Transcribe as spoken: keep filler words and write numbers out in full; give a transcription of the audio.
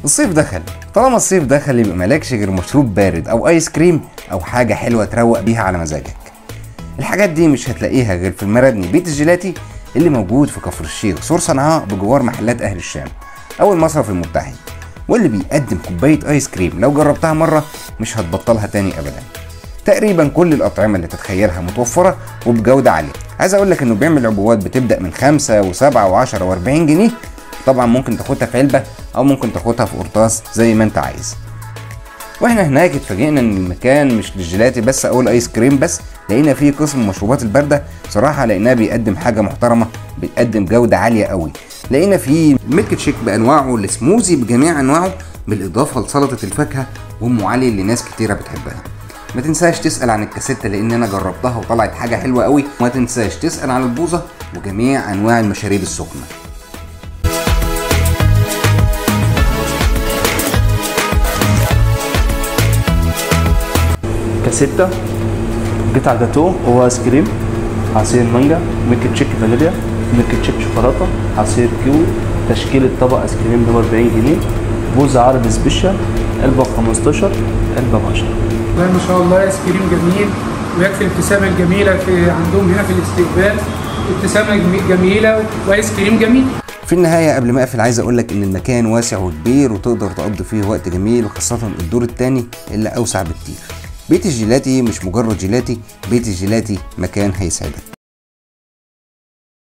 الصيف دخل، طالما الصيف دخل يبقى مالكش غير مشروب بارد او ايس كريم او حاجه حلوه تروق بيها على مزاجك. الحاجات دي مش هتلاقيها غير في المرابني بيت الجيلاتي اللي موجود في كفر الشيخ سور صنعاء بجوار محلات اهل الشام او المصرف المتحد، واللي بيقدم كوبايه ايس كريم لو جربتها مره مش هتبطلها تاني ابدا. تقريبا كل الاطعمه اللي تتخيلها متوفره وبجوده عاليه. عايز اقول لك انه بيعمل عبوات بتبدا من خمسة وسبعة وعشرة واربعين جنيه. طبعا ممكن تاخدها في علبه او ممكن تاخدها في قرطاس زي ما انت عايز. واحنا هناك اتفاجئنا ان المكان مش للجيلاتي بس او الايس كريم بس، لقينا فيه قسم المشروبات البارده. صراحه لقيناه بيقدم حاجه محترمه، بيقدم جوده عاليه قوي. لقينا فيه ميلك تشيك بانواعه، السموزي بجميع انواعه، بالاضافه لسلطه الفاكهه وام علي اللي ناس كتيره بتحبها. ما تنساش تسال عن الكاسيته لان انا جربتها وطلعت حاجه حلوه قوي. وما تنساش تسال عن البوظه وجميع انواع المشاريب السخنه. كاسيتا، قطع جاتوه هو ايس كريم، عصير مانجا، ميلك تشيك فانيليا، ميلك تشيك شوكولاته، عصير كيوي، تشكيله طبق ايس كريم ب اربعين جنيه، بوزه عربي سبيشال، علبه ب خمستاشر، علبه ب عشرة. والله ما شاء الله ايس كريم جميل، ويكفي الابتسامه الجميله في عندهم هنا في الاستقبال. ابتسامه جميله وايس كريم جميل. في النهايه قبل ما اقفل عايز اقول لك ان المكان واسع وكبير وتقدر تقضي فيه وقت جميل، وخاصه الدور الثاني اللي اوسع بكتير. بيت الجيلاتي مش مجرد جيلاتي، بيت الجيلاتي مكان هيسعدك.